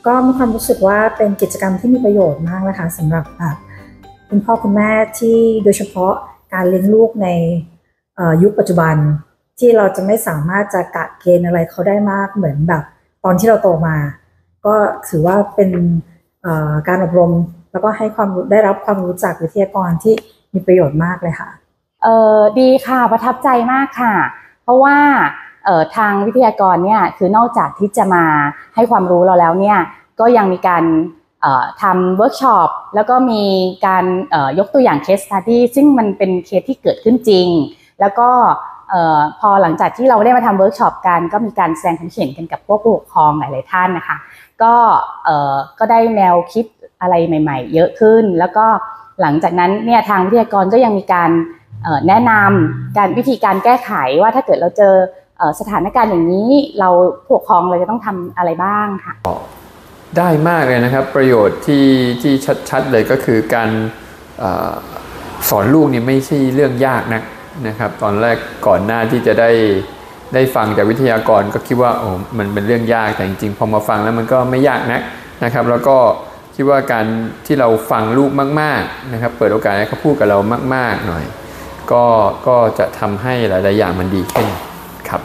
ก็มีความรู้สึกว่าเป็นกิจกรรมที่มีประโยชน์มากนะคะสำหรับคุณพ่อคุณแม่ที่โดยเฉพาะการเลี้ยงลูกในยุคปัจจุบันที่เราจะไม่สามารถจะกะเกณฑ์อะไรเขาได้มากเหมือนแบบตอนที่เราโตมาก็ถือว่าเป็นการอบรมแล้วก็ให้ความได้รับความรู้จากวิทยากรที่มีประโยชน์มากเลยค่ะดีค่ะประทับใจมากค่ะเพราะว่าทางวิทยากรเนี่ยคือนอกจากที่จะมาให้ความรู้เราแล้วเนี่ยก็ยังมีการทำเวิร์กช็อปแล้วก็มีการยกตัวอย่างเคสสตัดดี้ซึ่งมันเป็นเคสที่เกิดขึ้นจริงแล้วก็พอหลังจากที่เราได้มาทำเวิร์กช็อปกันก็มีการแสดงความเห็นกันกับพวกผู้ปกครองหลายๆท่านนะคะก็ได้แนวคิดอะไรใหม่ๆเยอะขึ้นแล้วก็หลังจากนั้นเนี่ยทางวิทยากรก็ยังมีการแนะนำวิธีการแก้ไขว่าถ้าเกิดเราเจอสถานการณ์อย่างนี้เราผู้ปกครองเราจะต้องทำอะไรบ้างค่ะได้มากเลยนะครับประโยชน์ที่ชัดๆเลยก็คือการสอนลูกนี่ไม่ใช่เรื่องยากนะครับตอนแรกก่อนหน้าที่จะได้ฟังจากวิทยากรก็คิดว่าโอ้มันเป็นเรื่องยากแต่จริงๆพอมาฟังแล้วมันก็ไม่ยากนะครับแล้วก็คิดว่าการที่เราฟังลูกมากๆนะครับเปิดโอกาสให้เขาพูดกับเรามากๆหน่อยก็จะทำให้หลายๆอย่างมันดีขึ้นครับ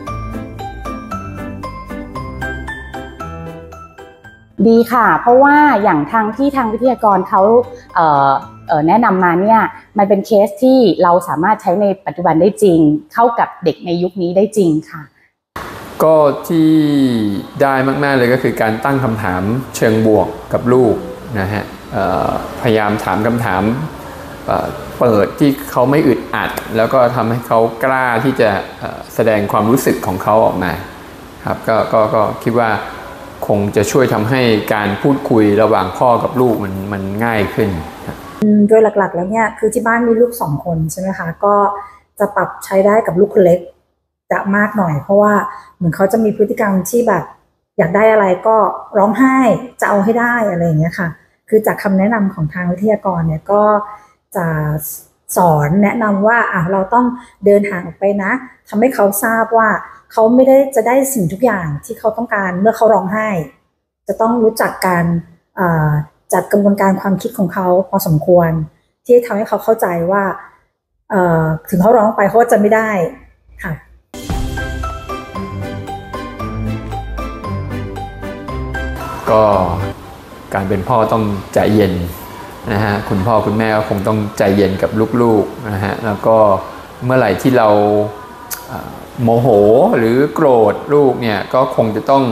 ดีค่ะเพราะว่าอย่างทางวิทยากรเขาแนะนำมาเนี่ยมันเป็นเคสที่เราสามารถใช้ในปัจจุบันได้จริงเข้ากับเด็กในยุคนี้ได้จริงค่ะก็ที่ได้มากๆเลยก็คือการตั้งคำถามเชิงบวกกับลูกนะฮะพยายามถามคำถามเปิดที่เขาไม่อึดอัดแล้วก็ทำให้เขากล้าที่จะแสดงความรู้สึกของเขาออกมาครับก็คิดว่าคงจะช่วยทำให้การพูดคุยระหว่างพ่อกับลูกมันง่ายขึ้นโดยหลักๆแล้วเนี่ยคือที่บ้านมีลูก2 คนใช่ไหมคะก็จะปรับใช้ได้กับลูกคนเล็กจะมากหน่อยเพราะว่าเหมือนเขาจะมีพฤติกรรมที่แบบอยากได้อะไรก็ร้องไห้จะเอาให้ได้อะไรอย่างเงี้ยค่ะคือจากคำแนะนำของทางวิทยากรเนี่ยก็จะสอนแนะนำว่าเราต้องเดินห่างออกไปนะทำให้เขาทราบว่าเขาไม่ได้จะได้สิ่งทุกอย่างที่เขาต้องการเมื่อเขาร้องไห้จะต้องรู้จักการจัดกระบวนการความคิดของเขาพอสมควรที่ทำให้เขาเข้าใจว่าถึงเขาร้องไปเขาจะไม่ได้ค่ะก็การเป็นพ่อต้องใจเย็นนะฮะคุณพ่อคุณแม่ก็คงต้องใจเย็นกับลูกๆนะฮะแล้วก็เมื่อไหร่ที่เราโมโหหรือโกรธลูกเนี่ยก็คงจะต้อง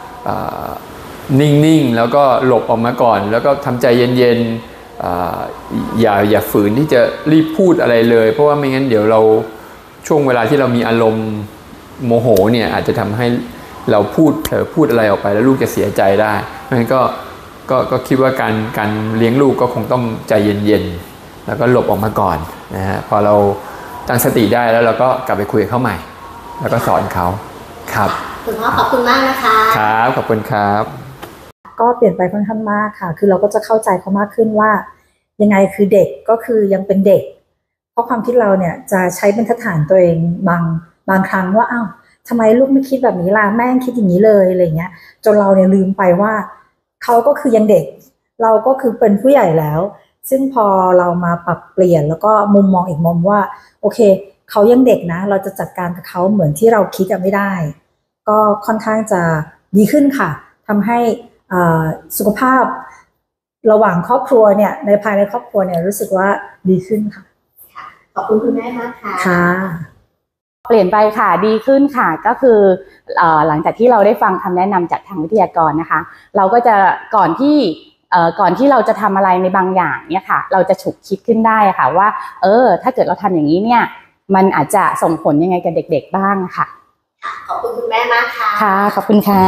นิ่งๆแล้วก็หลบออกมาก่อนแล้วก็ทำใจเย็นๆอย่าฝืนที่จะรีบพูดอะไรเลยเพราะว่าไม่งั้นเดี๋ยวเราช่วงเวลาที่เรามีอารมณ์โมโหเนี่ยอาจจะทำให้เราพูดอะไรออกไปแล้วลูกจะเสียใจได้เพราะฉะนั้นก็คิดว่าการเลี้ยงลูกก็คงต้องใจเย็นๆแล้วก็หลบออกมาก่อนนะฮะพอเราตั้งสติได้แล้วเราก็กลับไปคุยกับเขาใหม่แล้วก็สอนเขาครับคุณพ่อขอบคุณมากนะคะครับขอบคุณครับก็เปลี่ยนไปค่อนข้างมากค่ะคือเราก็จะเข้าใจเขามากขึ้นว่ายังไงคือเด็กก็คือยังเป็นเด็กเพราะความคิดเราเนี่ยจะใช้บรรทัดฐานตัวเองบางครั้งว่าทำไมลูกไม่คิดแบบนี้ล่ะแม่คิดอย่างนี้เลยอะไรเงี้ยจนเราเนี่ยลืมไปว่าเขาก็คือยังเด็กเราก็คือเป็นผู้ใหญ่แล้วซึ่งพอเรามาปรับเปลี่ยนแล้วก็มุมมองอีกมุมว่าโอเคเขายังเด็กนะเราจะจัดการกับเขาเหมือนที่เราคิดไม่ได้ก็ค่อนข้างจะดีขึ้นค่ะทำให้สุขภาพระหว่างครอบครัวเนี่ยในภายในครอบครัวเนี่ยรู้สึกว่าดีขึ้นค่ะขอบคุณคุณแม่มากค่ะค่ะเปลี่ยนไปค่ะดีขึ้นค่ะก็คือหลังจากที่เราได้ฟังคำแนะนำจากทางวิทยากรนะคะเราก็จะก่อนที่เราจะทำอะไรในบางอย่างเนี่ยค่ะเราจะฉุกคิดขึ้นได้ค่ะว่าถ้าเกิดเราทำอย่างนี้เนี่ยมันอาจจะส่งผลยังไงกับเด็กๆบ้างค่ะขอบคุณคุณแม่มากค่ะค่ะขอบคุณค่ะ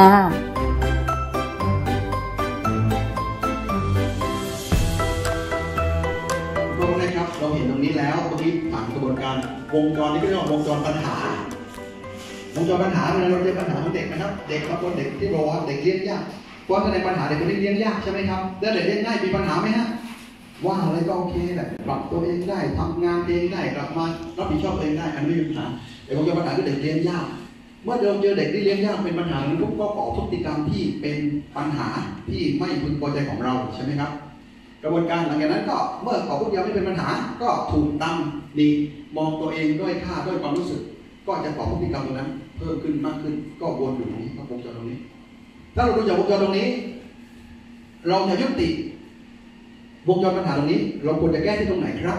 นะครับเราเห็นตรงนี้แล้วตรงนี้ผ่านกระบวนการวงจรนี้เรียกว่าวงจรปัญหาเวลาเราเจอปัญหาของเด็กนะครับเด็กบางคนเด็กที่บอกว่าเด็กเลี้ยงยากเพราะในปัญหาเด็กคนนี้เลี้ยงยากใช่ไหมครับแล้วเด็กเลี้ยงง่ายมีปัญหาไหมฮะว่าอะไรก็โอเคแหละปรับตัวเองได้ทำงานเองได้กลับมารับผิดชอบเองได้อันนี้ไม่มีปัญหาแต่วงจรปัญหาคือเด็กเลี้ยงยากเมื่อเราเจอเด็กที่เลี้ยงยากเป็นปัญหาปุ๊บก็ก่อพฤติกรรมที่เป็นปัญหาที่ไม่พึงพอใจของเราใช่ไหมครับกระบวนการหลังจากนั้นก็เมื่อก่อพฤติกรรมไม่เป็นปัญหาก็ถูกตำหนิมองตัวเองด้วยค่าด้วยความรู้สึกก็จะก่อพฤติกรรมตรงนั้นเพิ่มขึ้นมากขึ้นก็วนอยู่ตรงนี้ก็วงจรตรงนี้ถ้าเราดูจากวงจรตรงนี้เราจะยุติวงจรปัญหาตรงนี้เราควรจะแก้ที่ตรงไหนครับ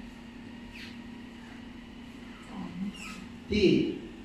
ที่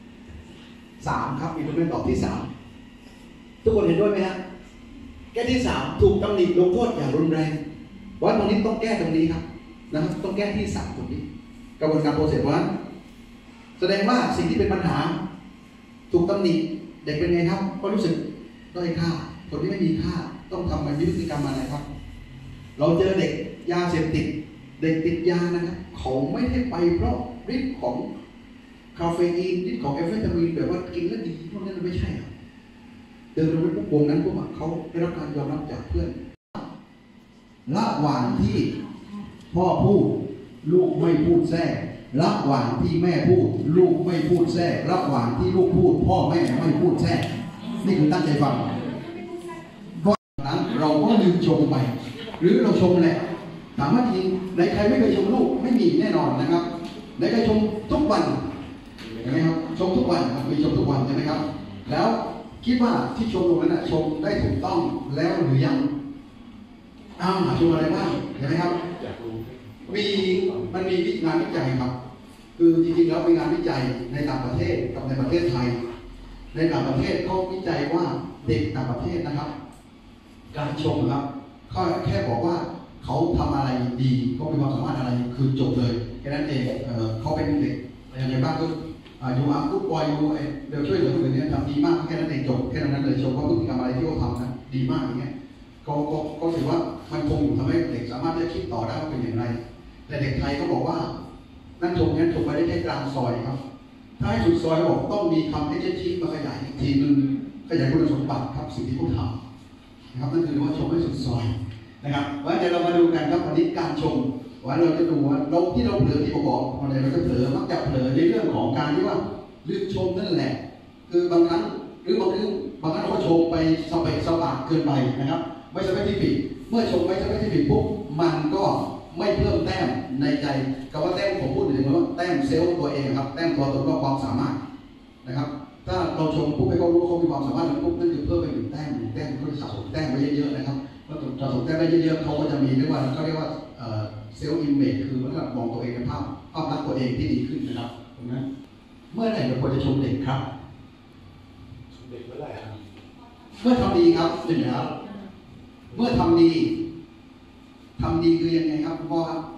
3ครับมีคนตอบที่3ทุกคนเห็นด้วยไหมฮะแก้ที่3ถูกตำหนิลงโทษอย่างรุนแรงว่าตรงนี้ต้องแก้ตรงนี้ครับนะครับต้องแก้ที่3ตรงนี้กระบวนการโปรเซสว่าแสดงว่าสิ่งที่เป็นปัญหาถูกตำหนิเด็กเป็นไงครับก็รู้สึกด้อยค่าคนที่ไม่มีค่าต้องทำแบบพฤติกรรมอะไรครับเราเจอเด็กยาเสพติดเด็กติดยานะครับเขาไม่ได้ไปเพราะฤทธิ์ของคาเฟอีนฤทธิ์ของแอมเฟตามีนแบบว่ากินแล้วดีพวกนั้นไม่ใช่ครับเดินไปพวกวงนั้นพวกเขาได้รับการยอมรับจากเพื่อนระหว่างที่พ่อพูดลูกไม่พูดแทรกระหว่างที่แม่พูดลูกไม่พูดแทรกระหว่างที่ลูกพูดพ่อแม่ไม่พูดแทรกนี่คือตั้งใจฟังเพราะนั้นเราก็ลืมชมไปหรือเราชมแหละถามว่าจริงในใครไม่เคยชมลูกไม่มีแน่นอนนะครับในใครชมทุกวันเห็นไหมครับชมทุกวันมีชมทุกวันใช่ไหมครับแล้วคิดว่าที่ชมตรงนั้นชมได้ถูกต้องแล้วหรือยังชมอะไรบ้างเห็นไหมครับมันมีงานวิจัยครับคือจริงๆแล้วมีงานวิจัยในต่างประเทศกับในประเทศไทยในต่างประเทศเขาวิจัยว่าเด็กต่างประเทศนะครับการชมครับเขาแค่บอกว่าเขาทำอะไรดีเขามีความสามารถอะไรคือจบเลยแค่นั้นเองเขาเป็นเด็กอย่างไรบ้างก็อยู่ฟุตบอลอยู่เดี๋ยวช่วยเหลือคนอื่นเนี่ยทำดีมากแค่นั้นเองจบแค่นั้นเลยชมว่าพฤติกรรมอะไรที่เขาทำนั้นดีมากอย่างเงี้ยก็ถือว่ามันคงทำให้เด็กสามารถที่จะคิดต่อได้ว่าเป็นอย่างไรแต่เด็กไทยก็บอกว่านั่นชมงั้นชมไปได้แค่กลางซอยครับถ้าให้สุดซอยบอกต้องมีคำให้ชี้มาขยายอีกทีนึงขยายคุณสมบัติครับสิ่งที่เขาทำนะครับนั่นคือว่าชมให้สุดซอยนะครับว่าเดี๋ยวเรามาดูกันครับวันนี้การชมว่าเราจะดูว่าเราที่เราเผลอที่ผมบอกอะไรเราจะเผลอมักจะเผลอในเรื่องของการที่ว่าลืมชมนั่นแหละคือบางครั้งหรือบางครั้งเราก็ชมไปสเปกสปาเกินไปนะครับไม่ใช่ที่ผิดเมื่อชมไม่ใช่ที่ผิดปุ๊บมันก็ไม่เพิ่มแต้มในใจคำว่าแต้มผมพูดถึงว่าแต้มเซลล์ตัวเองครับแต้มตัวตนก็ความสามารถนะครับถ้าเราชมปุ๊บให้เขารู้เขามีความสามารถแล้วปุ๊บนั่นคือเพิ่มไป1 แต้ม1 แต้มก็จะสะสมแต้มไปเยอะๆนะครับพอสะสมแต้มได้เยอะๆเขาก็จะมีเรียกว่าเซลล์อิมเมจคือมันก็มองตัวเองในภาพลักษณ์ตัวเองที่ดีขึ้นนะครับตรงนั้นเมื่อไหร่เราควรจะชมเด็กครับชมเด็กเมื่อไหร่ครับเมื่อทำดีครับเห็นไหมครับเมื่อทำดีคือยังไงครับคุณพ่อครับ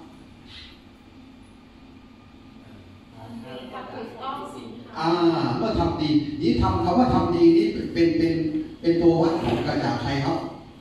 เมื่อทำดีนี้คำว่าทำดีนี้เป็นตัววัดของกระจากใครครับ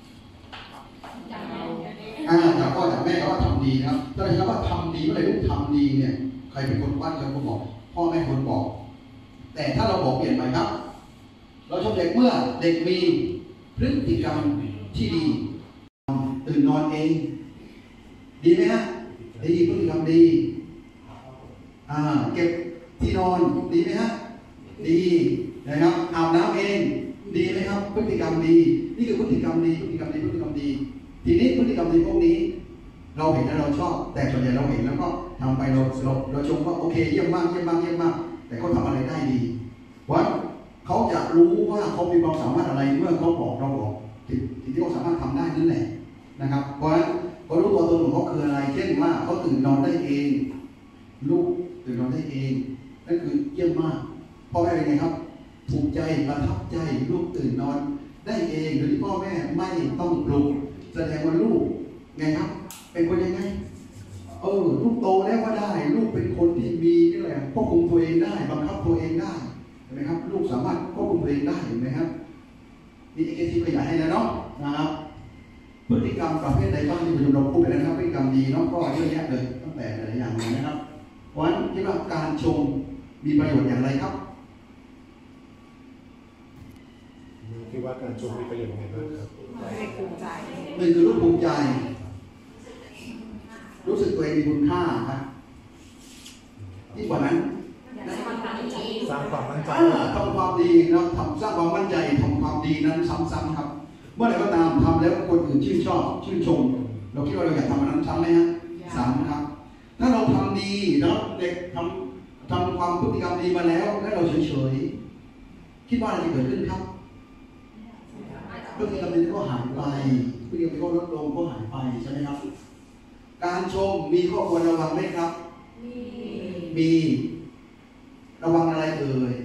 จากพ่อจากแม่ว่าทำดีนะครับถ้าเราว่าทำดีเมื่อไหร่ลูกทำดีเนี่ยใครเป็นคนวัดใครเป็นคนบอกพ่อแม่คนบอกแต่ถ้าเราบอกเปลี่ยนไปครับเราชมเด็กเมื่อเด็กมีพฤติกรรมที่ดีตื่นนอนเองดีไหมฮะดีพฤติกรรมดีเก็บที่นอนดีไหมฮะดีนะครับอาบน้ำเองดีไหมครับพฤติกรรมดีนี่คือพฤติกรรมดีทีนี้พฤติกรรมดีพวกนี้เราเห็นแล้วเราชอบแต่ส่วนใหญ่เราเห็นแล้วก็ทำไปเราชมว่าโอเคเยี่ยมมากแต่เขาทำอะไรได้ดีว่าเขาจะรู้ว่าเขามีความสามารถอะไรเมื่อเขาบอกเราบอกสิ่งที่เขาสามารถทำได้นั่นแหละนะครับเพราะฉะนั้นเขารู้ตัวตนของเขาคืออะไรเช่นว่าเขาตื่นนอนได้เองลูกตื่นนอนได้เองนั่นคือเยี่ยมมากพ่อแม่เป็นไงครับถูกใจประทับใจลูกตื่นนอนได้เองโดยที่พ่อแม่ไม่ต้องปลุกแสดงว่าลูกไงครับเป็นคนยังไงลูกโตแล้วก็ได้ลูกเป็นคนที่มีนี่แหละควบคุมตัวเองได้บังคับตัวเองได้เห็นไหมครับลูกสามารถควบคุมตัวเองได้เห็นไหมครับนี่เอทีขยายให้แล้วเนาะนะครับพฤติกรรมประเภทใดบ้างที่เราพูดไปแล้วนะครับพฤติกรรมดีเนาะก็เยอะแยะเลยตั้งแต่หลายอย่างเลยนะครับเพราะฉะนั้นคิดว่าการชมมีประโยชน์อย่างไรครับคิดว่าการชมมีประโยชน์ยังไงบ้างครับภูมิใจหนึ่งคือรู้ภูมิใจรู้สึกตัวเองมีคุณค่าครับที่กว่านั้นสร้างความมั่นใจทำความดีนะสร้างความมั่นใจทำความดีนั้นซ้ำๆครับเมื่อไหร่ก็ตามทำแล้วคนอื่นชื่นชอบชื่นชมเราคิดว่าเราอยากทำอันนั้นซ้ำไหมฮะซ้ำครับถ้าเราทำดีแล้วเด็กทำความพฤติกรรมดีมาแล้วแล้วเราเฉยๆคิดว่าอะไรจะเกิดขึ้นครับพฤติกรรมดีก็หายไปพฤติกรรมก็ลดลงก็หายไปใช่ไหมครับการชมมีข้อควรระวังไหมครับมีระวังอะไรเอ่ย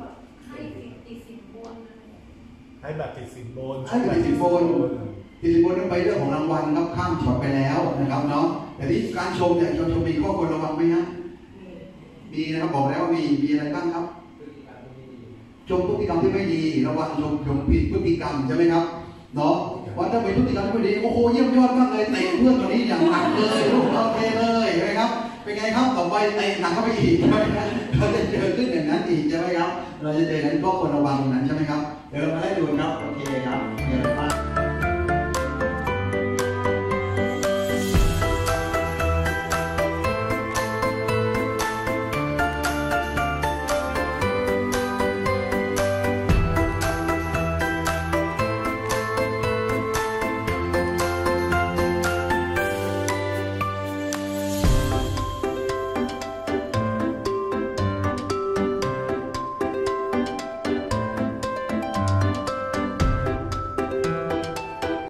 ให้แบบติดสินบนให้แบบติดสินบนนั้นไปเรื่องของรางวัลครับข้ามช็อตไปแล้วนะครับเนาะแต่ที่การชมเนี่ยชมมีข้อควรระวังไหมฮะมีนะครับบอกแล้วว่ามีอะไรบ้างครับชมพฤติกรรมที่ไม่ดีระวังชมผิดพฤติกรรมใช่ไหมครับเนาะว่าถ้าเป็นพฤติกรรมที่ไม่ดีโอ้โหเยี่ยมยอดมากเลยเตะเพื่อนคนนี้อย่างหนักเลยลูกโอเคเลยใช่ไหมครับเป็นไงครับต่อไปเตะหนักเข้าไปอีกใช่ไหมครับเราจะเจอขึ้นอย่างนั้นอีกใช่ไหมครับเราจะเจอนั้นก็ควรระวังอย่างนั้นใช่ไหมครับเดี๋ยวเรามาไล่ดูครับโอเคครับมีอะไรบ้าง